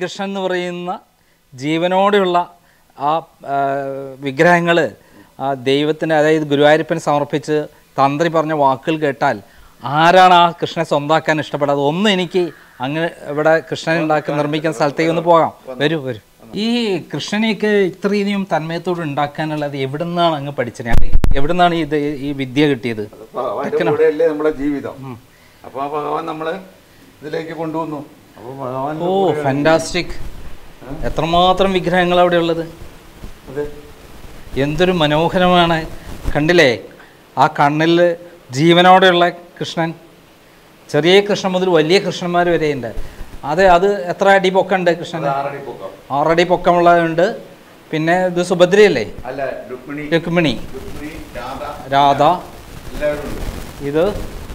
ശ്രീകൃഷ്ണൻ എന്ന് പറയുന്ന ജീവനോടെയുള്ള ആ വിഗ്രഹങ്ങൾ ആ ദൈവത്തിന്, അതായത് ഗുരുവായൂരപ്പന് സമർപ്പിച്ച് തന്ത്രി പറഞ്ഞ വാക്കുകൾ കേട്ടാൽ ആരാണ് ആ കൃഷ്ണനെ സ്വന്തമാക്കാൻ ഇഷ്ടപ്പെടാതെ? ഒന്ന് എനിക്ക് അങ്ങ് ഇവിടെ കൃഷ്ണനെ നിർമ്മിക്കുന്ന സ്ഥലത്തേക്ക് ഒന്ന് പോകാം. വരൂ. ഈ കൃഷ്ണനെയൊക്കെ ഇത്രയും തന്മയത്തോട് ഉണ്ടാക്കാനുള്ളത് എവിടെ നിന്നാണ് അങ്ങ് പഠിച്ചത്? എവിടെ നിന്നാണ് ഈ വിദ്യ കിട്ടിയത്? നമ്മുടെ ജീവിതം. അപ്പൊ ഭഗവാൻ നമ്മളെ ഇതിലേക്ക് കൊണ്ടുവന്നു. Oh fantastic! എത്രമാത്രം വിഗ്രഹങ്ങൾ അവിടെ ഉള്ളത്! എന്തൊരു മനോഹരമാണ്! കണ്ടില്ലേ ആ കണ്ണിൽ ജീവനോടെയുള്ള കൃഷ്ണൻ. ചെറിയ കൃഷ്ണൻ മുതൽ വലിയ കൃഷ്ണന്മാർ വരെ ഉണ്ട്. അത് എത്ര അടി പൊക്കമുണ്ട് കൃഷ്ണൻ? 6 അടി പൊക്കമുള്ളതുണ്ട്. പിന്നെ ഇത് സുഭദ്രയല്ലേ? രുക്മിണി, രാധ. ഇത്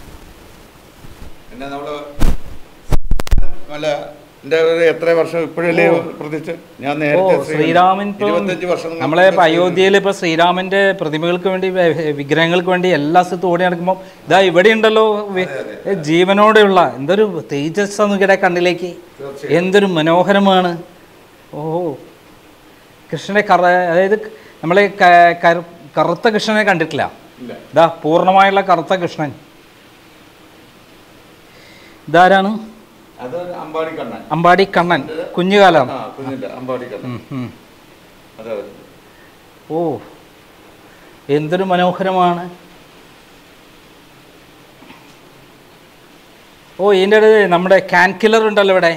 എത്ര വർഷം ഇപ്പോഴല്ലേ പ്രതീക്ഷ? ഞാൻ നേരത്തെ ശ്രീരാമൻ നമ്മളെ അയോധ്യയിൽ ഇപ്പൊ ശ്രീരാമന്റെ പ്രതിമകൾക്ക് വേണ്ടി, വിഗ്രഹങ്ങൾക്ക് വേണ്ടി എല്ലാ സ്ഥലത്തും ഓടി നടക്കുമ്പോൾ ഇതാ ഇവിടെ ഉണ്ടല്ലോ ജീവനോടെയുള്ള. എന്തൊരു തേജസ് നോക്കിയുടെ കണ്ണിലേക്ക്, എന്തൊരു മനോഹരമാണ്! ഓഹോ, കൃഷ്ണനെ അതായത് നമ്മളെ കറുത്ത കൃഷ്ണനെ കണ്ടിട്ടില്ല. ഇതാ പൂർണ്ണമായുള്ള കറുത്ത കൃഷ്ണൻ. ഇതാരാണ്? അമ്പാടി കണ്ണൻ, കുഞ്ഞുകാലം. ഓ എന്തൊരു മനോഹരമാണ്! ഓ ഇതിൻ്റെ ഇടയിൽ നമ്മുടെ ക്യാൻ കില്ലർ ഉണ്ടല്ലോ ഇവിടെ.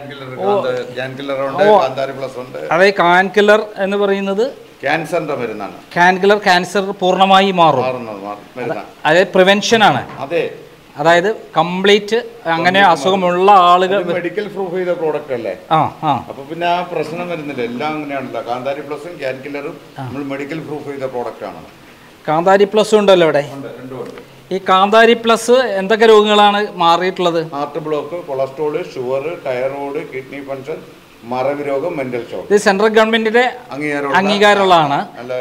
അതെ, ക്യാൻ കില്ലർ എന്ന് പറയുന്നത് ക്യാൻസറിന്റെ മരുന്നാണ്. ക്യാൻ കില്ലർ ക്യാൻസർ പൂർണ്ണമായി മാറും. അതായത് പ്രിവെൻഷൻ ആണ്. അതായത് കംപ്ലീറ്റ് അങ്ങനെ അസുഖമുള്ള ആളുകൾ മെഡിക്കൽ പ്രൂഫ് ചെയ്ത പ്രോഡക്റ്റ് അല്ലേ? അപ്പൊ പിന്നെ ആ പ്രശ്നം വരുന്നില്ല. എല്ലാം അങ്ങനെയാണല്ലോ. കാന്താരി പ്ലസും ക്യാൻ കില്ലറും നമ്മൾ മെഡിക്കൽ പ്രൂഫ് ചെയ്ത പ്രോഡക്റ്റ് ആണ്. കാന്താരി പ്ലസ് ഉണ്ടല്ലോ ഇവിടെ. ഈ കാന്താരി പ്ലസ് എന്തൊക്കെ രോഗങ്ങളാണ് മാറിയിട്ടുള്ളത്? Heart block, cholesterol, sugar, thyroid, kidney function, മറവി രോഗം, മെന്റൽ ഷോക്ക്. ഇത് സെൻട്രൽ ഗവൺമെന്റിന്റെ അംഗീകാരമുള്ളതാണ്.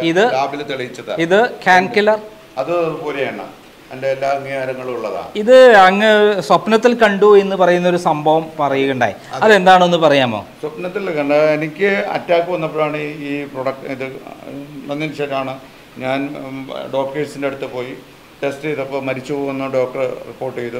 ഇത് ക്യാൻ കില്ലർ അതുപോലെയാണ്. എല്ലാ അംഗീകാരങ്ങളും ഉള്ളതാണ്. ഇത് അങ്ങ് സ്വപ്നത്തിൽ കണ്ടു എന്ന് പറയുന്ന ഒരു സംഭവം പറയുകയുണ്ടായി. അതെന്താണെന്ന് പറയാമോ? സ്വപ്നത്തിൽ കണ്ട, എനിക്ക് അറ്റാക്ക് വന്നപ്പോഴാണ് ഈ പ്രൊഡക്റ്റ് ഇത് വന്നതിന് ശേഷമാണ് ഞാൻ ഡോക്ടേഴ്സിൻ്റെ അടുത്ത് പോയി ടെസ്റ്റ് ചെയ്തപ്പോൾ മരിച്ചു പോകുന്ന ഡോക്ടർ റിപ്പോർട്ട് ചെയ്തു.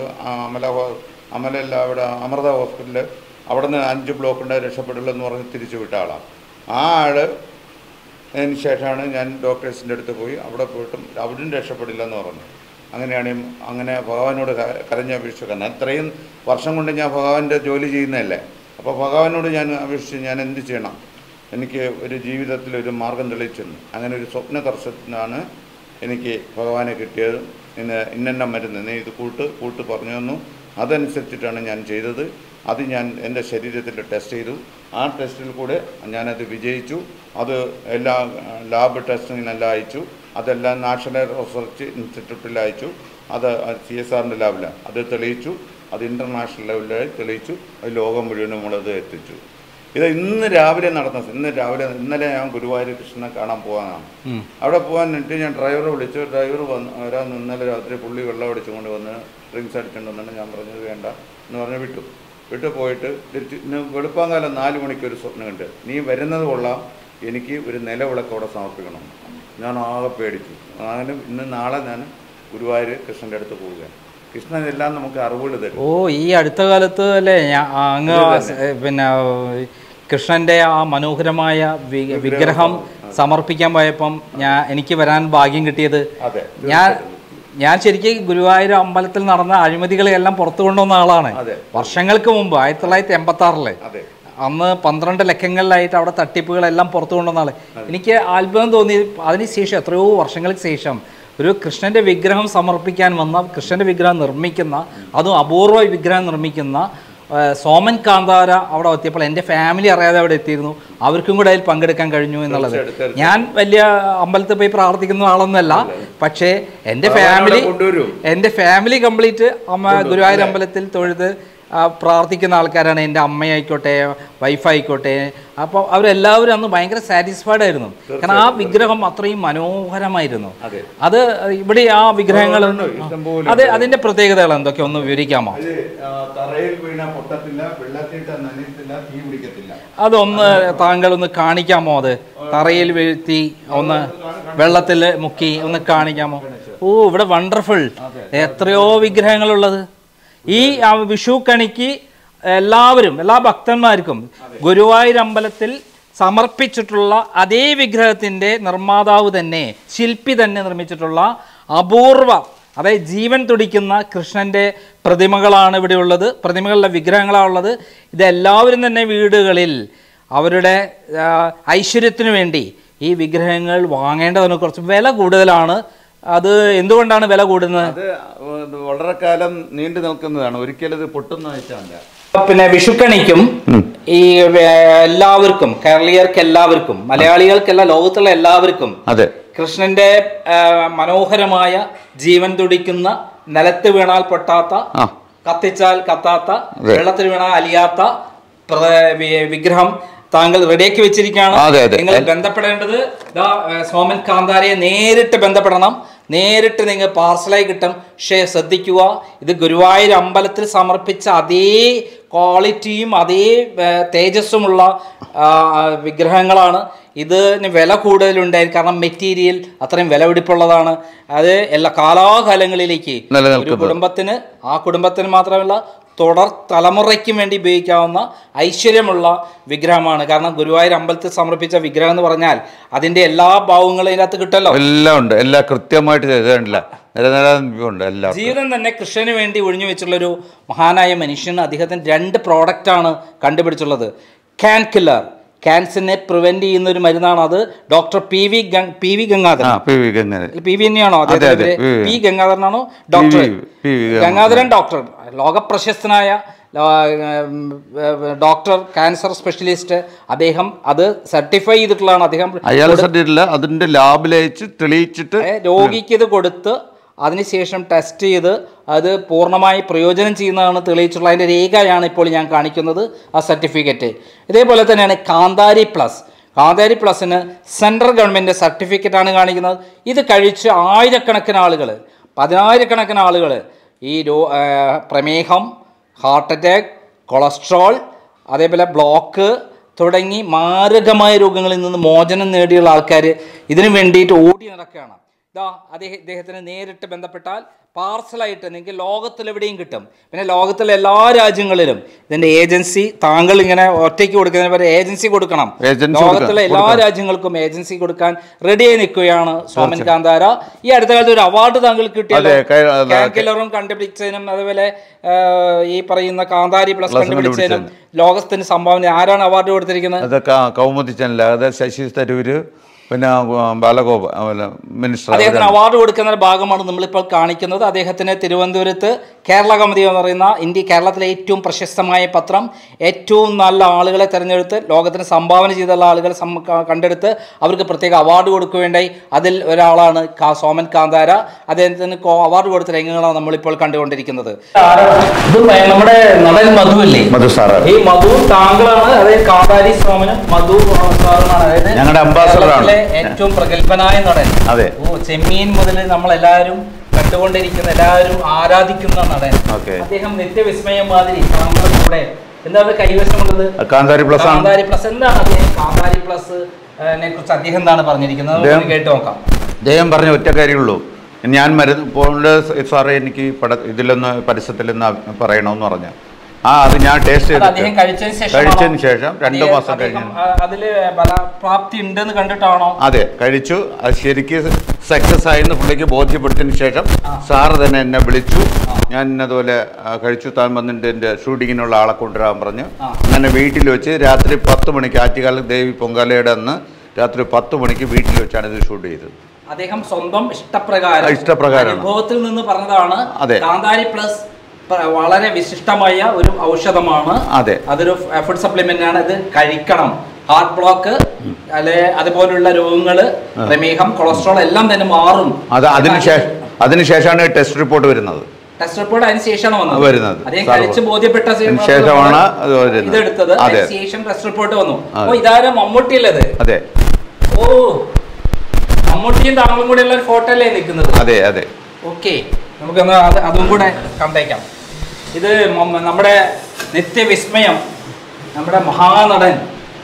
അമലല്ല അവിടെ അമൃത ഹോസ്പിറ്റലിൽ അവിടെ നിന്ന് 5 ബ്ലോക്കുണ്ട്, രക്ഷപ്പെടില്ലെന്ന് പറഞ്ഞ് തിരിച്ചു വിട്ട ആളാണ്. ആ ആൾ അതിന് ശേഷമാണ് ഞാൻ ഡോക്ടേഴ്സിൻ്റെ അടുത്ത് പോയി. അവിടെ പോയിട്ടും അവിടെയും രക്ഷപ്പെടില്ലെന്ന് പറഞ്ഞു. അങ്ങനെ ഭഗവാനോട് കരഞ്ഞപേക്ഷിക്കുന്നത്. അത്രയും വർഷം കൊണ്ട് ഞാൻ ഭഗവാന്റെ ജോലി ചെയ്യുന്നതല്ലേ. അപ്പോൾ ഭഗവാനോട് ഞാൻ അപേക്ഷിച്ച് ഞാൻ എന്ത് ചെയ്യണം, എനിക്ക് ഒരു ജീവിതത്തിൽ ഒരു മാർഗം തെളിയിച്ചെന്ന്. അങ്ങനെ ഒരു സ്വപ്ന ദർശനത്തിനാണ് എനിക്ക് ഭഗവാനെ കിട്ടിയത്. ഇന്ന മരുന്ന് നീ ഇത് കൂട്ട് പറഞ്ഞു തന്നു. അതനുസരിച്ചിട്ടാണ് ഞാൻ ചെയ്തത്. അത് ഞാൻ എൻ്റെ ശരീരത്തിൽ ടെസ്റ്റ് ചെയ്തു. ആ ടെസ്റ്റിൽ കൂടെ ഞാനത് വിജയിച്ചു. അത് എല്ലാ ലാബ് ടെസ്റ്റിങ്ങിനെല്ലാം അയച്ചു. അതെല്ലാം നാഷണൽ റിസർച്ച് ഇൻസ്റ്റിറ്റ്യൂട്ടിൽ അയച്ചു. അത് CSRൻ്റെ ലാബിലാണ്. അത് തെളിയിച്ചു. അത് ഇൻ്റർനാഷണൽ ലെവലിലായി തെളിയിച്ചു. അത് ലോകം മുഴുവനും നമ്മളത് എത്തിച്ചു. ഇത് ഇന്ന് രാവിലെ ഇന്നലെ ഞാൻ ഗുരുവായൂർ കൃഷ്ണനെ കാണാൻ പോകാനാണ്. അവിടെ പോകാനിട്ട് ഞാൻ ഡ്രൈവറെ വിളിച്ചു. ഡ്രൈവർ വരാൻ ഇന്നലെ രാത്രി പുള്ളി വെള്ളം അടിച്ചുകൊണ്ട് വന്ന് ഡ്രിങ്ക്സ് അടിച്ചുകൊണ്ടുവന്നാണ്. ഞാൻ പറഞ്ഞത് വേണ്ട എന്ന് പറഞ്ഞ് വിട്ടു പോയിട്ട് തിരിച്ച് ഇന്ന് വെളുപ്പാങ്കാലം 4 മണിക്ക് ഒരു സ്വപ്നം കണ്ട്, നീ വരുന്നത് കൊള്ളാം, എനിക്ക് ഒരു നിലവിളക്ക് അവിടെ സമർപ്പിക്കണം. ഞാൻ ആകെ പേടിച്ചു. അങ്ങനെ നാളെ ഞാൻ ഗുരുവായൂർ കൃഷ്ണൻ്റെ അടുത്ത് പോവുകയാണ്. കൃഷ്ണൻ എല്ലാം നമുക്ക് അറിവുകൾ തരും. ഓ ഈ അടുത്ത കാലത്ത് അല്ലേ അങ്ങ് പിന്നെ കൃഷ്ണൻ്റെ ആ മനോഹരമായ വിഗ്രഹം സമർപ്പിക്കാൻ പോയപ്പം എനിക്ക് വരാൻ ഭാഗ്യം കിട്ടിയത്. ഞാൻ ശരിക്കും ഗുരുവായൂർ അമ്പലത്തിൽ നടന്ന അഴിമതികളെല്ലാം പുറത്തു കൊണ്ടുവന്ന ആളാണ്. വർഷങ്ങൾക്ക് മുമ്പ് 1986 അന്ന് 12 ലക്കങ്ങളിലായിട്ട് അവിടെ തട്ടിപ്പുകളെല്ലാം പുറത്തു കൊണ്ടുവന്ന ആള്. എനിക്ക് അത്ഭുതം തോന്നി. അതിനുശേഷം എത്രയോ വർഷങ്ങൾക്ക് ശേഷം ഒരു കൃഷ്ണൻ്റെ വിഗ്രഹം സമർപ്പിക്കാൻ വന്ന, കൃഷ്ണൻ്റെ വിഗ്രഹം നിർമ്മിക്കുന്ന, അതും അപൂർവ വിഗ്രഹം നിർമ്മിക്കുന്ന സോമൻ കാന്താര അവിടെ എത്തിയപ്പോൾ എൻ്റെ ഫാമിലി അറിയാതെ അവിടെ എത്തിയിരുന്നു. അവർക്കും കൂടെ അതിൽ പങ്കെടുക്കാൻ കഴിഞ്ഞു എന്നുള്ളത്. ഞാൻ വലിയ അമ്പലത്തിൽ പോയി പ്രാർത്ഥിക്കുന്ന ആളൊന്നുമല്ല. പക്ഷേ എൻ്റെ ഫാമിലി കംപ്ലീറ്റ് ഗുരുവായൂർ അമ്പലത്തിൽ തൊഴുത് പ്രാർത്ഥിക്കുന്ന ആൾക്കാരാണ്. എൻ്റെ അമ്മയായിക്കോട്ടെ, വൈഫായിക്കോട്ടെ. അപ്പോൾ അവരെല്ലാവരും അന്ന് ഭയങ്കര സാറ്റിസ്ഫൈഡ് ആയിരുന്നു. കാരണം ആ വിഗ്രഹം അത്രയും മനോഹരമായിരുന്നു. അത് ഇവിടെ ആ വിഗ്രഹങ്ങൾ അതിൻ്റെ പ്രത്യേകതകൾ എന്തൊക്കെയാ ഒന്ന് വിവരിക്കാമോ? അതൊന്ന് താങ്കളൊന്ന് കാണിക്കാമോ? അത് തറയിൽ വീഴ്ത്തി ഒന്ന് വെള്ളത്തിൽ മുക്കി ഒന്ന് കാണിക്കാമോ? ഓ, ഇവിടെ വണ്ടർഫുൾ, എത്രയോ വിഗ്രഹങ്ങളുള്ളത്. ഈ വിഷു കണിക്ക് എല്ലാവരും, എല്ലാ ഭക്തന്മാർക്കും ഗുരുവായൂർ അമ്പലത്തിൽ സമർപ്പിച്ചിട്ടുള്ള അതേ വിഗ്രഹത്തിൻ്റെ നിർമ്മാതാവ് തന്നെ, ശില്പി തന്നെ നിർമ്മിച്ചിട്ടുള്ള അപൂർവ, അതായത് ജീവൻ തുടിക്കുന്ന കൃഷ്ണൻ്റെ പ്രതിമകളാണ് ഇവിടെ ഉള്ളത്. പ്രതിമകളുടെ വിഗ്രഹങ്ങളാണ് ഉള്ളത്. ഇതെല്ലാവരും തന്നെ വീടുകളിൽ അവരുടെ ഐശ്വര്യത്തിനു വേണ്ടി ഈ വിഗ്രഹങ്ങൾ വാങ്ങേണ്ടതിന് കുറച്ച് വില കൂടുതലാണ്. അത് എന്തുകൊണ്ടാണ് വില കൂടുന്നത്? അത് വളരെ കാലം നീണ്ടു നിൽക്കുന്നതാണ്, ഒരിക്കലും ഇത് പൊട്ടുന്ന വെച്ചാൽ. പിന്നെ വിഷുക്കണിക്കും ഈ എല്ലാവർക്കും, കേരളീയർക്ക് എല്ലാവർക്കും, മലയാളികൾക്കല്ല, ലോകത്തുള്ള എല്ലാവർക്കും കൃഷ്ണന്റെ മനോഹരമായ ജീവൻ തുടിക്കുന്ന, നിലത്ത് വീണാൽ പൊട്ടാത്ത, കത്തിച്ചാൽ കത്താത്ത, വെള്ളത്തിൽ വീണാൽ അലിയാത്ത വിഗ്രഹം താങ്കൾ റെഡിയാക്കി വെച്ചിരിക്കുകയാണ്. നിങ്ങൾ ബന്ധപ്പെടേണ്ടത് സോമൻ കാന്താരയെ നേരിട്ട് ബന്ധപ്പെടണം. നേരിട്ട് നിങ്ങൾ പാർസലായി കിട്ടും. പക്ഷേ ശ്രദ്ധിക്കുക, ഇത് ഗുരുവായൂർ അമ്പലത്തിൽ സമർപ്പിച്ച അതേ ക്വാളിറ്റിയും അതേ തേജസ്സുമുള്ള വിഗ്രഹങ്ങളാണ്. ഇതിന് വില കൂടുതലുണ്ടായിരിക്കും, കാരണം മെറ്റീരിയൽ അത്രയും വിലപിടിപ്പുള്ളതാണ്. അത് എല്ലാ കാലാകാലങ്ങളിലേക്ക് ഒരു കുടുംബത്തിന്, ആ കുടുംബത്തിന് മാത്രമല്ല തുടർ തലമുറയ്ക്കും വേണ്ടി ഉപയോഗിക്കാവുന്ന ഐശ്വര്യമുള്ള വിഗ്രഹമാണ്. കാരണം ഗുരുവായൂർ അമ്പലത്തിൽ സമർപ്പിച്ച വിഗ്രഹം എന്ന് പറഞ്ഞാൽ അതിന്റെ എല്ലാ ഭാവങ്ങളും ഇതിനകത്ത് കിട്ടല്ലോ. എല്ലാം ഉണ്ട്, എല്ലാം കൃത്യമായിട്ട് ജീവിതം തന്നെ കൃഷ്ണന് വേണ്ടി ഒഴിഞ്ഞു വെച്ചുള്ളൊരു മഹാനായ മനുഷ്യൻ. അദ്ദേഹത്തിന് 2 പ്രോഡക്റ്റാണ് കണ്ടുപിടിച്ചുള്ളത്. ക്യാൻ കില്ലർ, ക്യാൻസറിനെ പ്രിവെന്റ് ചെയ്യുന്ന ഒരു മരുന്നാണ്. അത് doctor P V Gangadharan. P V തന്നെയാണോ അദ്ദേഹത്തിന്റെ? പി ഗംഗാധരനാണോ? ഡോക്ടർ ഗംഗാധരൻ, ഡോക്ടർ, ലോകപ്രശസ്തനായ ഡോക്ടർ, ക്യാൻസർ സ്പെഷ്യലിസ്റ്റ്. അദ്ദേഹം അത് സർട്ടിഫൈ ചെയ്തിട്ടുള്ളതാണ്. അദ്ദേഹം അതിന്റെ ലാബിലയച്ച് തെളിയിച്ചിട്ട് രോഗിക്ക് ഇത് കൊടുത്ത് അതിനുശേഷം ടെസ്റ്റ് ചെയ്ത് അത് പൂർണ്ണമായി പ്രയോജനം ചെയ്യുന്നതാണ് തെളിയിച്ചുള്ള അതിൻ്റെ രേഖയാണ് ഇപ്പോൾ ഞാൻ കാണിക്കുന്നത്, ആ സർട്ടിഫിക്കറ്റ്. ഇതേപോലെ തന്നെയാണ് കാന്താരി പ്ലസ്. കാന്താരി പ്ലസിന് സെൻട്രൽ ഗവൺമെൻറ് സർട്ടിഫിക്കറ്റാണ് കാണിക്കുന്നത്. ഇത് കഴിച്ച് ആയിരക്കണക്കിന് ആളുകൾ, 10,000-കണക്കിന് ആളുകൾ ഈ പ്രമേഹം, ഹാർട്ട് അറ്റാക്ക്, കൊളസ്ട്രോൾ, അതേപോലെ ബ്ലോക്ക് തുടങ്ങി മാരകമായ രോഗങ്ങളിൽ നിന്ന് മോചനം നേടിയുള്ള ആൾക്കാർ ഇതിനു വേണ്ടിയിട്ട് ഓടി നടക്കുകയാണ്. ഇദ്ദേഹത്തിന് നേരിട്ട് ബന്ധപ്പെട്ടാൽ പാർസലായിട്ട് നിങ്ങൾക്ക് ലോകത്തിലെവിടെയും കിട്ടും. പിന്നെ ലോകത്തിലെ എല്ലാ രാജ്യങ്ങളിലും ഇതിന്റെ ഏജൻസി, താങ്കൾ ഇങ്ങനെ ഒറ്റയ്ക്ക് കൊടുക്കുന്നതിന് പകരം ഏജൻസി കൊടുക്കണം. ലോകത്തിലെ എല്ലാ രാജ്യങ്ങൾക്കും ഏജൻസി കൊടുക്കാൻ റെഡിയായി നിൽക്കുകയാണ് സോമൻ കാന്താര. ഈ അടുത്ത കാലത്ത് ഒരു അവാർഡ് താങ്കൾക്ക് കിട്ടിയല്ലോ, ക്യാൻകില്ലറും കണ്ടുപിടിച്ചതിനും അതുപോലെ ഈ പറയുന്ന കാന്താരി പ്ലസ് കണ്ടുപിടിച്ചതിനും ലോകത്തിന് സംഭാവന. ആരാണ് അവാർഡ് കൊടുത്തിരിക്കുന്നത്? കൗമുദി ചാനൽ, ശശി തരൂര്, പിന്നെ മിനിസ്റ്റർ. അദ്ദേഹത്തിന് അവാർഡ് കൊടുക്കുന്ന ഭാഗമാണ് നമ്മളിപ്പോൾ കാണിക്കുന്നത്. അദ്ദേഹത്തിന് തിരുവനന്തപുരത്ത് കേരള കൗമുദി എന്ന് പറയുന്ന കേരളത്തിലെ ഏറ്റവും പ്രശസ്തമായ പത്രം ഏറ്റവും നല്ല ആളുകളെ തിരഞ്ഞെടുത്ത് ലോകത്തിന് സംഭാവന ചെയ്തുള്ള ആളുകളെ കണ്ടെടുത്ത് അവർക്ക് പ്രത്യേക അവാർഡ് കൊടുക്കുകയുണ്ടായി. അതിൽ ഒരാളാണ് സോമൻ കാന്താര. അദ്ദേഹത്തിന് അവാർഡ് കൊടുത്ത രംഗങ്ങളാണ് നമ്മളിപ്പോൾ കണ്ടുകൊണ്ടിരിക്കുന്നത്. ഇത് നമ്മുടെ നടൻ മധു അല്ലേ? മധു സാറ്. ഈ മധു താങ്കളാണ്, അതായത് കാന്താരി സോമനും മധു സാറുമാണ്, അതായത് ഞങ്ങളുടെ അംബാസഡറാണ്, ഏറ്റവും പ്രഗത്ഭനായ നടൻ. അതെ. ചെമ്മീൻ മുതൽ നമ്മളെല്ലാവരും കണ്ടുകൊണ്ടിരിക്കുന്ന, എല്ലാവരും ആരാധിക്കുന്ന നടൻ. അദ്ദേഹം നിത്യവിസ്മയം മാതിരി നമ്മുടെ കൂടെ എന്താണ് കൈവശമുള്ളത്? കാന്താരി പ്ലസ്. കാന്താരി പ്ലസ് എന്താണ് അദ്ദേഹം? കാന്താരി പ്ലസ് കുറിച്ച് അദ്ദേഹം എന്താണ് പറഞ്ഞിരിക്കുന്നത് കേട്ട് നോക്കാം. അദ്ദേഹം പറഞ്ഞ ഒറ്റ കാര്യമുള്ളൂ, ഞാൻ സാറേ എനിക്ക് ഇതിലൊന്ന് പരസ്യത്തിലൊന്ന് പറയണമെന്ന് പറഞ്ഞു. അത് ഞാൻ ടേസ്റ്റ് ചെയ്തിട്ട് കഴിച്ചതിന് ശേഷം 2 മാസം കഴിഞ്ഞു അതില് ഫലപ്രാപ്തി ഉണ്ടെന്ന് കണ്ടിട്ടാണോ? അതെ, കഴിച്ചു. അത് ശരിക്കും സക്സസ് ആയെന്ന് പുള്ളിക്ക് ബോധ്യപ്പെടുത്തിയതിന് ശേഷം സാറ് തന്നെ എന്നെ വിളിച്ചു. ഞാൻ അതുപോലെ കഴിച്ചു, താൻ വന്നിട്ട് എൻ്റെ ഷൂട്ടിങ്ങിനുള്ള ആളെ കൊണ്ടുവരാൻ പറഞ്ഞു. അങ്ങനെ വീട്ടിൽ വെച്ച് രാത്രി 10 മണിക്ക്, ആറ്റുകാല ദേവി പൊങ്കാലയുടെ അന്ന് രാത്രി 10 മണിക്ക് വീട്ടിൽ വെച്ചാണ് ഇത് ഷൂട്ട് ചെയ്തത്. അദ്ദേഹം സ്വന്തം ഇഷ്ടപ്രകാരം അനുഭവത്തിൽ നിന്ന് പറഞ്ഞതാണ്. കാന്താരി പ്ലസ് വളരെ വിശിഷ്ടമായ ഒരു ഔഷധമാണ്. അതെ, അതൊരു ഫുഡ് സപ്ലിമെന്റ് ആണ്. ഇത് കഴിക്കണം. ഹാർട്ട് ബ്ലോക്ക് അല്ലെ അതുപോലുള്ള രോഗങ്ങള്, പ്രമേഹം, കൊളസ്ട്രോൾ എല്ലാം തന്നെ മാറും. അതിനുശേഷമാണ് ടെസ്റ്റ് റിപ്പോർട്ട് വരുന്നത്. ടെസ്റ്റ് റിപ്പോർട്ട് അതിന് ശേഷമാണ് വരുന്നത്. അദ്ദേഹം കഴിച്ച് ബോധ്യപ്പെട്ട ശേഷമാണ് ഇതെടുത്തത്. ശേഷം ടെസ്റ്റ് റിപ്പോർട്ട് വന്നു. ഓ ഇതാരും മമ്മൂട്ടിയല്ലത്. അതെ. ഓ മമ്മൂട്ടിയും താങ്കളും കൂടെ ഉള്ള ഒരു ഫോട്ടോ അല്ലേ നിൽക്കുന്നത്? അതെ അതെ. ഓക്കെ, നമുക്കൊന്ന് അതും കൂടെ കണ്ടേക്കാം. ഇത് നമ്മുടെ നിത്യവിസ്മയം, നമ്മുടെ മഹാനടൻ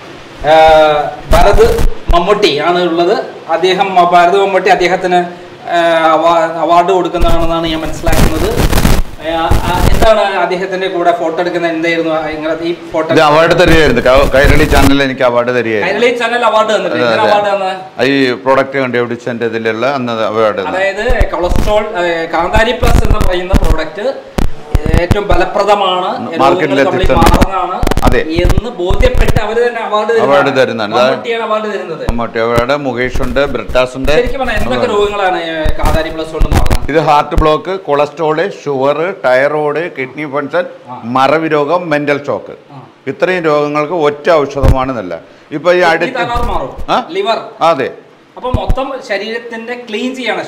ഭരത് മമ്മൂട്ടി ആണ് ഉള്ളത്. അദ്ദേഹം ഭരത് മമ്മൂട്ടി അദ്ദേഹത്തിന് അവാർഡ് കൊടുക്കുന്നതാണെന്നാണ് ഞാൻ മനസ്സിലാക്കുന്നത്. എന്താണ് അദ്ദേഹത്തിന്റെ കൂടെ ഫോട്ടോ എടുക്കുന്നത്? എന്തായിരുന്നു ഈ ഫോട്ടോ? അവാർഡ് തരികയായിരുന്നു. കൈരളി ചാനൽ എനിക്ക് അവാർഡ് തരികയായിരുന്നു. കൈരളി ചാനൽ അവാർഡ് തന്നിട്ടുണ്ട്. ഈ പ്രോഡക്റ്റ് കണ്ടുപിടിച്ചതിന്റെ ഇതിലുള്ള അവാർഡ്. അതായത് കൊളസ്ട്രോൾ കാന്താരി പ്ലസ് എന്ന് പറയുന്ന പ്രോഡക്റ്റ് ഏറ്റവും ഫലപ്രദമാണ്, മാർക്കറ്റിൽ മാറുന്നതാണ് എന്ന് ബോധ്യപ്പെട്ട് അവര് തന്നെ അവാർഡ് തരുന്നുണ്ട്. മമ്മൂട്ടി അവാർഡ്, മുകേഷ് ഉണ്ട്, ബ്രിട്ടാസ് ഉണ്ട്. ശരിക്കും പറഞ്ഞാൽ എന്തൊക്കെ രോഗങ്ങളാണ് കാന്താരി പ്ലസ് കൊണ്ട് മാറുന്നത്? ഇത് heart block, cholesterol, sugar, thyroid, kidney function, മറവി രോഗം, മെന്റൽ ഷോക്ക്, ഇത്രയും രോഗങ്ങൾക്ക് ഒറ്റ ഔഷധമാണ് നല്ല. ഇപ്പൊ ഈ ലിവർ, അതെ, അപ്പൊ മൊത്തം ശരീരത്തിന്റെ ക്ലീൻ ചെയ്യണം,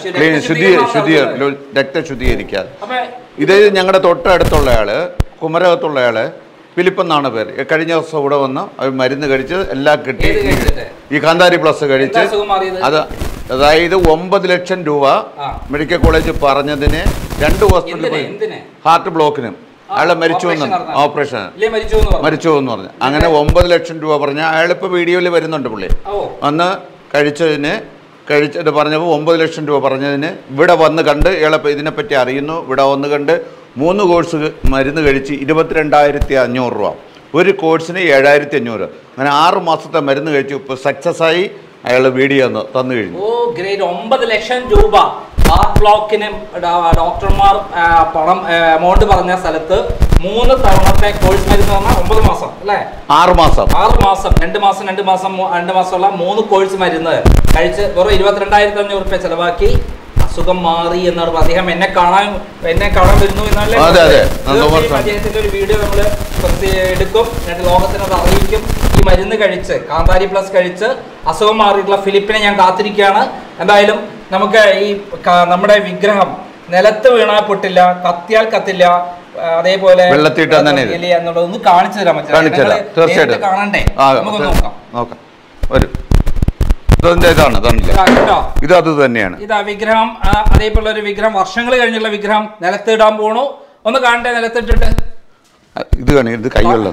രക്തശുദ്ധീകരിക്കാൻ. ഇത് ഞങ്ങളുടെ തൊട്ടടുത്തുള്ളയാള്, കുമരകത്തുള്ളയാള് ഫിലിപ്പ് എന്നാണ് പേര്. കഴിഞ്ഞ ദിവസം ഇവിടെ വന്ന് മരുന്ന് കഴിച്ച് എല്ലാം കിട്ടി. ഈ കാന്താരി പ്ലസ് കഴിച്ച് അതായത് 9 ലക്ഷം രൂപ മെഡിക്കൽ കോളേജ് പറഞ്ഞതിന് 2 ഹോസ്പിറ്റലിൽ ഹാർട്ട് ബ്ലോക്കിനും അയാളെ മരിച്ചു എന്ന്, ഓപ്പറേഷൻ മരിച്ചു എന്ന് പറഞ്ഞു. അങ്ങനെ 9 ലക്ഷം രൂപ പറഞ്ഞ അയാളിപ്പോ വീഡിയോയിൽ വരുന്നുണ്ട്. പുള്ളി അന്ന് കഴിച്ചിട്ട് പറഞ്ഞപ്പോൾ 9 ലക്ഷം രൂപ പറഞ്ഞതിന് ഇവിടെ വന്ന് കണ്ട് ഇയാളെ ഇതിനെപ്പറ്റി അറിയുന്നു. ഇവിടെ വന്ന് കണ്ട് 3 കോഴ്സ് മരുന്ന് കഴിച്ച് 22,500 രൂപ. ഒരു കോഴ്സിന് 7,500. അങ്ങനെ 6 മാസത്തെ മരുന്ന് കഴിച്ചു. ഇപ്പോൾ സക്സസ് ആയി അയാൾ വീഡിയോ തന്നു കഴിഞ്ഞു. ഓ ഗ്രേറ്റ്. 9 ലക്ഷം രൂപ ഹാർട്ട് ബ്ലോക്കിന് ഡോക്ടർമാർ പണം എമൗണ്ട് പറഞ്ഞ സ്ഥലത്ത് 3 തവണത്തെ കോഴ്സ് മരുന്ന് പറഞ്ഞാൽ 9 മാസം അല്ലേ? 6 മാസം 2 മാസമുള്ള 3 കോഴ്സ് മരുന്ന് കഴിച്ച് വെറും 22,500 രൂപ ചെലവാക്കി അസുഖം മാറി എന്നാണ്. അദ്ദേഹം എന്നെ കാണാൻ വരുന്നു എന്നല്ലേ. അദ്ദേഹത്തിന്റെ ഒരു വീഡിയോ നമ്മൾ എടുക്കും, ലോകത്തിന് അത് അറിയിക്കും. ഈ മരുന്ന് കഴിച്ച് കാന്താരി പ്ലസ് കഴിച്ച് അസുഖം മാറിയിട്ടുള്ള ഫിലിപ്പിനെ ഞാൻ കാത്തിരിക്കുകയാണ്. എന്തായാലും നമുക്ക് ഈ നമ്മുടെ വിഗ്രഹം നിലത്ത് വീണാൽ പൊട്ടില്ല, കത്തിയാൽ കത്തില്ല, അതേപോലെ എന്നുള്ളതൊന്ന് കാണിച്ചു തരാൻ പറ്റില്ല? കാണണ്ടേ? നമുക്ക് നോക്കാം. ഇത് അത് തന്നെയാണ്. ഇതാ വിഗ്രഹം. അതേപോലെ ഒരു വിഗ്രഹം, വർഷങ്ങൾ കഴിഞ്ഞുള്ള വിഗ്രഹം നിലത്തിടാൻ പോണു. ഒന്ന് കാണണ്ടേ നിലത്തിട്ടിട്ട്? ഇത് കൈയുള്ള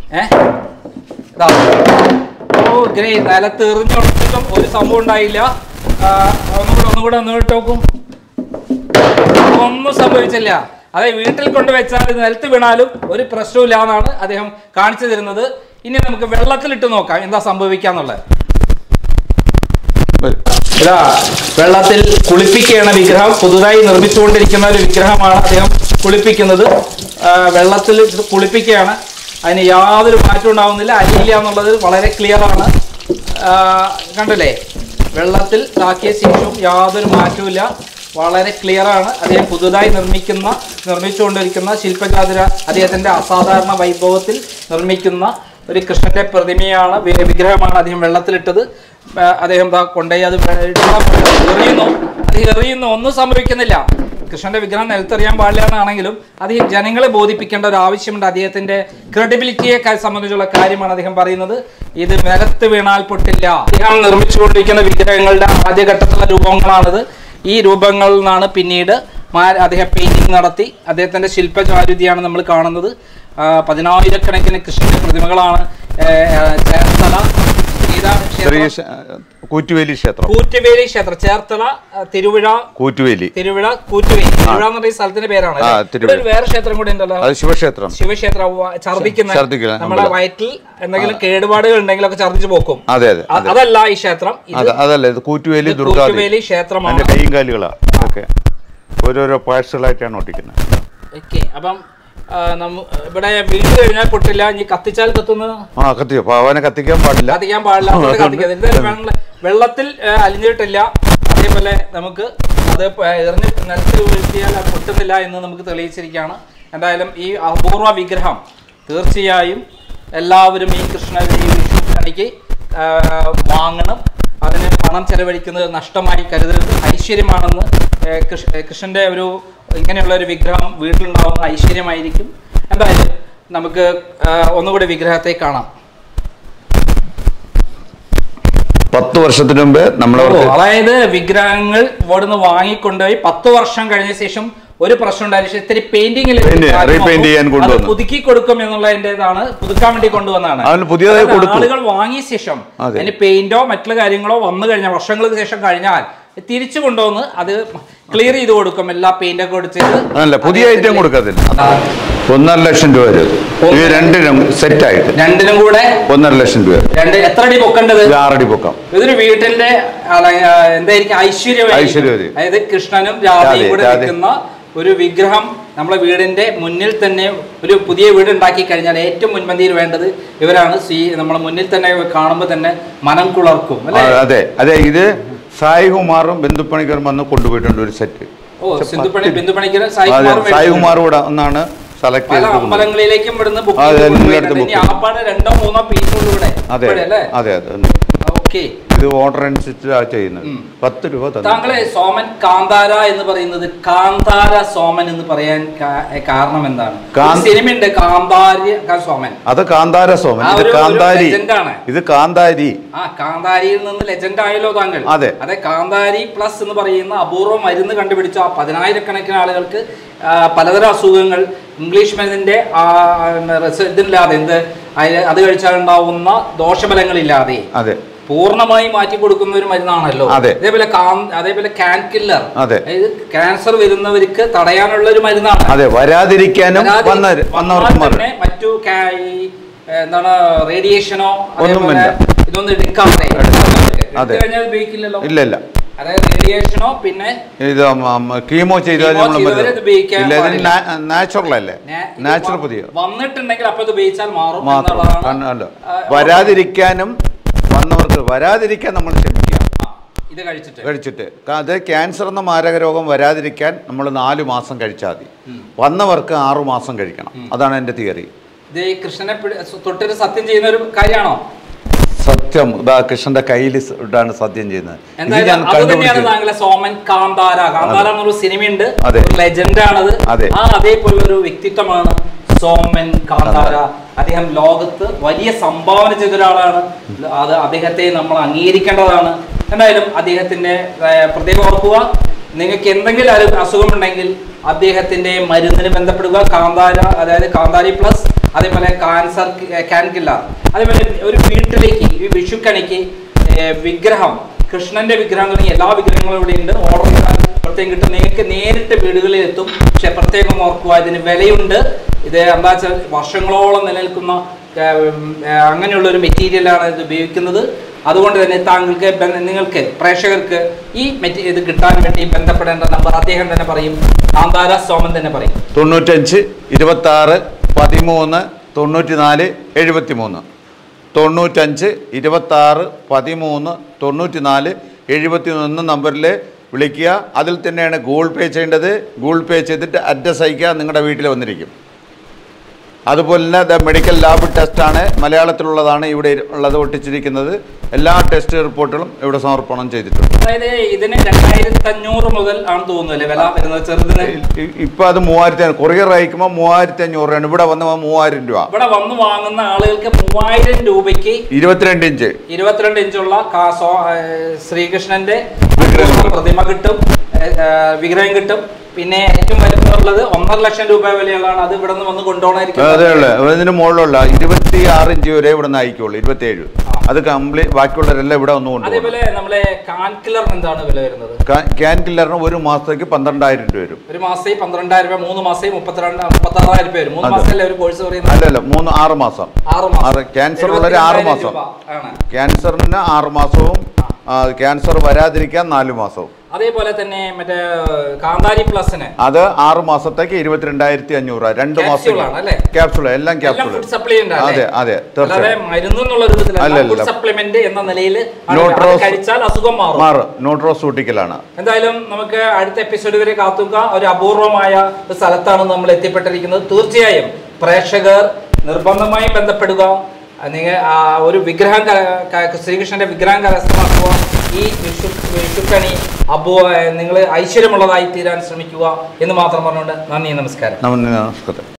ഓ ഗ്രേറ്റ്. നിലത്ത് എറിഞ്ഞൊടുത്തിട്ടും ഒരു സംഭവം ഉണ്ടായില്ല. ഒന്നുകൂടെ നോക്കും, ഒന്നും സംഭവിച്ചില്ല. അതായത് വീട്ടിൽ കൊണ്ടുവച്ചാൽ നിലത്ത് വീണാലും ഒരു പ്രശ്നമില്ല എന്നാണ് അദ്ദേഹം കാണിച്ചു തരുന്നത്. ഇനി നമുക്ക് വെള്ളത്തിലിട്ട് നോക്കാം എന്താ സംഭവിക്കാന്നുള്ളത്. ഇതാ വെള്ളത്തിൽ കുളിപ്പിക്കുകയാണ് വിഗ്രഹം. പുതുതായി നിർമ്മിച്ചുകൊണ്ടിരിക്കുന്ന ഒരു വിഗ്രഹമാണ് അദ്ദേഹം കുളിപ്പിക്കുന്നത്. വെള്ളത്തിൽ കുളിപ്പിക്കുകയാണ്. അതിന് യാതൊരു മാറ്റം ഉണ്ടാവുന്നില്ല, അരിയില്ല എന്നുള്ളത് വളരെ ക്ലിയർ ആണ്. കണ്ടില്ലേ? വെള്ളത്തിൽ ആക്കിയ ശേഷവും യാതൊരു മാറ്റവും വളരെ ക്ലിയർ ആണ്. അദ്ദേഹം പുതുതായി നിർമ്മിച്ചുകൊണ്ടിരിക്കുന്ന ശില്പചാതുര അദ്ദേഹത്തിന്റെ അസാധാരണ വൈഭവത്തിൽ നിർമ്മിക്കുന്ന ഒരു കൃഷ്ണന്റെ പ്രതിമയാണ്, വിഗ്രഹമാണ് അദ്ദേഹം വെള്ളത്തിലിട്ടത്. അദ്ദേഹം കൊണ്ടുപോയി അത് എറിയുന്നു, ഒന്നും സംഭവിക്കുന്നില്ല. കൃഷ്ണന്റെ വിഗ്രഹം നിലത്തെറിയാൻ പാടില്ല എന്നാണെങ്കിലും അദ്ദേഹം ജനങ്ങളെ ബോധിപ്പിക്കേണ്ട ഒരു ആവശ്യമുണ്ട്. അദ്ദേഹത്തിന്റെ ക്രെഡിബിലിറ്റിയെ സംബന്ധിച്ചുള്ള കാര്യമാണ് അദ്ദേഹം പറയുന്നത്. ഇത് നിലത്ത് വീണാൽ പൊട്ടില്ല. അദ്ദേഹം നിർമ്മിച്ചുകൊണ്ടിരിക്കുന്ന വിഗ്രഹങ്ങളുടെ ആദ്യഘട്ടത്തിലുള്ള രൂപങ്ങളാണിത്. ഈ രൂപങ്ങളിൽ നിന്നാണ് പിന്നീട് അദ്ദേഹം പെയിന്റിങ് നടത്തി. അദ്ദേഹത്തിന്റെ ശില്പചാരുതിയാണ് നമ്മൾ കാണുന്നത്. 10,000-കണക്കിന് കൃഷ്ണന്റെ പ്രതിമകളാണ് ചേർത്തല കൂറ്റുവേലി ക്ഷേത്രം, ചേർത്തല, തിരുവിഴ കൂറ്റുവേലി എന്ന സ്ഥലത്തിന്റെ പേരാണ്. വേറെ ക്ഷേത്രം കൂടി ഉണ്ടല്ലോ, ശിവക്ഷേത്രം. ഛർദിക്കുന്ന നമ്മുടെ വയറ്റിൽ എന്തെങ്കിലും കേടുപാടുകൾ ഉണ്ടെങ്കിലൊക്കെ ഛർദിച്ചു പോക്കും. അതല്ല ഈ ക്ഷേത്രം, അതല്ല കൂറ്റുവേലി ക്ഷേത്രമാണ്. കൈയും കാലുകളാ ഓരോരോ പാഴ്സലായിട്ടാണ് ഒട്ടിക്കുന്നത്. ഓക്കെ, അപ്പം ഇവിടെ വീട് കഴിഞ്ഞാൽ പൊട്ടില്ല, ഇനി കത്തിച്ചാൽ കത്തുന്നത് കത്തിക്കാൻ പാടില്ല. വെള്ളത്തിൽ അലിഞ്ഞിട്ടില്ല. അതേപോലെ നമുക്ക് അത് എറിഞ്ഞ് നിലത്തിൽ വീഴ്ത്തിയാൽ അത് പൊട്ടുന്നില്ല എന്ന് നമുക്ക് തെളിയിച്ചിരിക്കുകയാണ്. എന്തായാലും ഈ അപൂർവ വിഗ്രഹം തീർച്ചയായും എല്ലാവരും ഈ വിഷുക്കണിക്ക് വാങ്ങണം. അതിന് പണം ചെലവഴിക്കുന്നത് നഷ്ടമായി കരുതരുത്. ഐശ്വര്യമാണെന്ന് കൃഷ്ണന്റെ ഒരു ഇങ്ങനെയുള്ള ഒരു വിഗ്രഹം വീട്ടിലുണ്ടാവുന്ന ഐശ്വര്യമായിരിക്കും. എന്തായാലും നമുക്ക് ഒന്നുകൂടി വിഗ്രഹത്തെ കാണാം. 10 വർഷത്തിന് മുമ്പ് നമ്മൾ അതായത് വിഗ്രഹങ്ങൾ ഇവിടുന്ന് വാങ്ങിക്കൊണ്ടുപോയി 10 വർഷം കഴിഞ്ഞ ശേഷം ഒരു പ്രശ്നം ഉണ്ടായ ഇത്തിരി പെയിന്റിംഗിൽ പുതുക്കി കൊടുക്കും എന്നുള്ളതിൻ്റെതാണ്, പുതുക്കാൻ വേണ്ടി കൊണ്ടുവന്നതാണ്. ആളുകൾ വാങ്ങിയ ശേഷം അതിന് പെയിന്റോ മറ്റുള്ള കാര്യങ്ങളോ വന്നു കഴിഞ്ഞാൽ വർഷങ്ങൾക്ക് ശേഷം കഴിഞ്ഞാൽ തിരിച്ചു കൊണ്ടുവന്ന് അത് ക്ലിയർ ചെയ്ത് കൊടുക്കും. എല്ലാ പെയിന്റൊക്കെ കൊടുത്തിട്ട് പുതിയ ഐറ്റം കൊടുക്കത്തില്ല. 1.5 ലക്ഷം രൂപ വരും രണ്ടിനും സെറ്റ് ആയിട്ട്, രണ്ടിനും കൂടെ 1.5 ലക്ഷം രൂപ. എത്ര അടി പൊക്കേണ്ടത്? 6 അടി പൊക്കം. ഇതൊരു വീട്ടിന്റെ എന്തായിരിക്കും ഐശ്വര്യം. അതായത് കൃഷ്ണനും രാധയും കൂടെ നിൽക്കുന്ന ഒരു വിഗ്രഹം നമ്മളെ വീടിന്റെ മുന്നിൽ തന്നെ, ഒരു പുതിയ വീട് ഉണ്ടാക്കി കഴിഞ്ഞാൽ ഏറ്റവും മുൻപന്തിയിൽ വേണ്ടത് ഇവരാണ്. നമ്മളെ മുന്നിൽ തന്നെ കാണുമ്പോൾ തന്നെ മനം കുളിർക്കും. അതെ അതെ, ഇത് സായികുമാറും ബന്ധുപ്പണിക്കറും വന്ന് കൊണ്ടുപോയിട്ടുണ്ട് ഒരു സെറ്റ്. സായികുമാർ കൂടെ ഒന്നാണ് സെലക്ട് ചെയ്തത്. അമ്പലങ്ങളിലേക്കും ഇവിടുന്ന് രണ്ടോ മൂന്നോ പീസുകളിലൂടെ. അതെ അതെ അതെ, ഇത് ഓർഡർ അനുസരിച്ച് ചെയ്യുന്നത്. 10 രൂപ. താങ്കളെ സോമൻ കാന്താര എന്ന് പറയുന്നത് കാന്താര സോമൻ എന്ന് പറയാൻ കാരണം എന്താണ്? സിനിമയുണ്ട് കാന്താര സോമൻ, അത് കാന്താര സോമൻ, ഇത് കാന്താരി, ഇത് കാന്താരി. കാന്താരിയിൽ നിന്ന് ലെജൻഡ് ആയല്ലോ താങ്കൾ. അതെ അതെ, കാന്താരി പ്ലസ് എന്ന് പറയുന്ന അപൂർവ മരുന്ന് കണ്ടുപിടിച്ച 10,000-കണക്കിന് ആളുകൾക്ക് പലതരം അസുഖങ്ങൾ ഇംഗ്ലീഷ് മരുന്നിന്റെ ഇതില്ലാതെ അത് കഴിച്ചാൽ ഉണ്ടാവുന്ന ദോഷഫലങ്ങളില്ലാതെ പൂർണ്ണമായി മാറ്റി കൊടുക്കുന്ന ഒരു മരുന്നാണല്ലോ. അതേപോലെ ക്യാൻ കില്ലർ, അതായത് ക്യാൻസർ വരുന്നവർക്ക് തടയാനുള്ള ഒരു മരുന്നാണ്. മറ്റു എന്താണ് റേഡിയേഷനോ ഇതൊന്നും എടുക്കാതെ കഴിഞ്ഞാൽ ഉപയോഗിക്കില്ലല്ലോ. ഇല്ല, അതായത് റേഡിയേഷനോ പിന്നെ ഇത് കീമോ ചെയ്താൽ നാച്ചുറൽ അല്ലേ, നാച്ചുറൽ പുതിയ വന്നിട്ടുണ്ടെങ്കിൽ അപ്പൊ ഇത് ഉപയോഗിച്ചാൽ മാറും. വരാതിരിക്കാനും വന്നവർക്ക് വരാതിരിക്കാൻ നമ്മൾ ശ്രമിക്കുക. ഇത് കഴിച്ചിട്ട് അത് ക്യാൻസർ എന്ന മാരക രോഗം വരാതിരിക്കാൻ നമ്മൾ 4 മാസം കഴിച്ചാൽ മതി. വന്നവർക്ക് 6 മാസം കഴിക്കണം. അതാണ് എൻ്റെ തിയറി. ഇത് കൃഷ്ണനെ തൊട്ടിട്ട് സത്യം ചെയ്യുന്ന ഒരു കാര്യമാണോ? സത്യം കൃഷ്ണന്റെ കയ്യിൽ ഇട്ടാണ് സത്യം ചെയ്യുന്നത്. സോമൻ കാന്താര എന്നൊരു സിനിമയുണ്ട്, ലെജൻഡ് ആണത്. അതേപോലെ ഒരു വ്യക്തിത്വമാണ് സോമൻ കാന്താര. അദ്ദേഹം ലോകത്ത് വലിയ സംഭാവന ചെയ്ത ഒരാളാണ്. അത് അദ്ദേഹത്തെ നമ്മൾ അംഗീകരിക്കേണ്ടതാണ്. എന്തായാലും അദ്ദേഹത്തിന്റെ പ്രത്യേകം ഓർക്കുക, നിങ്ങൾക്ക് എന്തെങ്കിലും അസുഖമുണ്ടെങ്കിൽ അദ്ദേഹത്തിന്റെ മരുന്നിന് ബന്ധപ്പെടുക. കാന്താര, അതായത് കാന്താരി പ്ലസ്, അതേപോലെ ക്യാൻ കില്ലർ. അതേപോലെ ഒരു വീട്ടിലേക്ക് ഈ വിഷുക്കണിക്ക് വിഗ്രഹം, കൃഷ്ണന്റെ വിഗ്രഹം തുടങ്ങി എല്ലാ വിഗ്രഹങ്ങളും ഇവിടെ ഉണ്ട്. ഓർഡർ ചെയ്താൽ പ്രത്യേകം കിട്ടും. നിങ്ങൾക്ക് നേരിട്ട് വീടുകളിൽ എത്തും. പക്ഷെ പ്രത്യേകം ഓർക്കുക, ഇതിന് വിലയുണ്ട്. ഇത് എന്താ വെച്ചാൽ വർഷങ്ങളോളം നിലനിൽക്കുന്ന അങ്ങനെയുള്ളൊരു മെറ്റീരിയലാണ് ഇത് ഉപയോഗിക്കുന്നത്. അതുകൊണ്ട് തന്നെ നിങ്ങൾക്ക് പ്രേക്ഷകർക്ക് ഇത് കിട്ടാൻ വേണ്ടി ബന്ധപ്പെടേണ്ട നമ്പർ അദ്ദേഹം തന്നെ പറയും, കാന്താര സോമൻ തന്നെ പറയും. 95 26 13 94 73. 95 26 13 94 71 നമ്പറിൽ വിളിക്കുക. അതിൽ തന്നെയാണ് ഗൂഗിൾ പേ ചെയ്യേണ്ടത്. ഗൂഗിൾ പേ ചെയ്തിട്ട് അഡ്രസ് അയക്കുക, നിങ്ങളുടെ വീട്ടിൽ വന്നിരിക്കും. അതുപോലെ തന്നെ മെഡിക്കൽ ലാബ് ടെസ്റ്റാണ്, മലയാളത്തിലുള്ളതാണ് ഇവിടെ ഉള്ളത് ഒട്ടിച്ചിരിക്കുന്നത്. എല്ലാ ടെസ്റ്റ് റിപ്പോർട്ടുകളും ഇവിടെ സമർപ്പണം ചെയ്തിട്ടുണ്ട്. അതായത് ഇതിന് 2500 മുതൽ ആണ് തോന്നുന്നത് വില വരുന്നത് ചെറുതിന്. ഇപ്പൊ അത് 3000, കൊറിയർ അയക്കുമ്പോൾ 3500 രൂപയാണ്. ഇവിടെ വന്ന് 3000 രൂപ. ഇവിടെ വന്ന് വാങ്ങുന്ന ആളുകൾക്ക് 3000 രൂപയ്ക്ക് 22 ഇഞ്ചുള്ള ശ്രീകൃഷ്ണന്റെ പ്രതിമ കിട്ടും, വിഗ്രഹം കിട്ടും. പിന്നെ ഏറ്റവും വലുപ്പമുള്ളത് 1.5 ലക്ഷം രൂപ വിലയുള്ളതാണ്. അത് ഇവിടെ നിന്ന് വന്ന് കൊണ്ടുപോകണമായിരിക്കും. ഇതിന് മുകളിലുള്ള 26 ഇഞ്ച് വരെ ഇവിടെ നിന്ന് അയക്കുള്ളൂ. 27 അത് കംപ്ലീറ്റ്, ബാക്കിയുള്ളവരെല്ലാം ഇവിടെ ഒന്ന് കൊണ്ടുപോകും. അതേപോലെ നമ്മളെ ക്യാൻ കില്ലറിന് എന്താണ് വില വരുന്നത്? ക്യാൻ കില്ലറിന് ഒരു മാസത്തേക്ക് 12,000 രൂപ വരും. ഒരു മാസത്തേക്ക് 12,000 രൂപ, 3 മാസത്തേക്ക് 36,000 രൂപ വരും. 3 മാസമല്ലേ ഒരു കോഴ്സ് പറയുന്നത്? അല്ലല്ല, 6 മാസം. ക്യാൻസർ ഉള്ളൊരു 6 മാസം, ക്യാൻസറിന് 6 മാസവും ക്യാൻസർ വരാതിരിക്കാൻ 4 മാസവും. അതേപോലെ തന്നെ മറ്റേ കാന്താരി പ്ലസിന് അത് 6 മാസത്തേക്ക് 22,500. 2 മാസം ക്യാപ്സൂൾ, എല്ലാം ക്യാപ്സൂൾ. അതെ അതെ, ന്യൂട്രോസൂട്ടിക്കലാണ്. എന്തായാലും നമുക്ക് അടുത്ത എപ്പിസോഡ് വരെ കാത്തുക. ഒരു അപൂർവമായ സ്ഥലത്താണ് നമ്മൾ എത്തിപ്പെട്ടിരിക്കുന്നത്. തീർച്ചയായും പ്രേക്ഷകർ നിർബന്ധമായും ബന്ധപ്പെടുക. നിങ്ങൾ ഒരു വിഗ്രഹം ശ്രീകൃഷ്ണന്റെ വിഗ്രഹം കരസ്ഥമാക്കുക. ഈ വിഷുക്കണി നിങ്ങൾ ഐശ്വര്യമുള്ളതായി തീരാൻ ശ്രമിക്കുക എന്ന് മാത്രം പറഞ്ഞുകൊണ്ട് നന്ദി, നമസ്കാരം. നമസ്കാരം.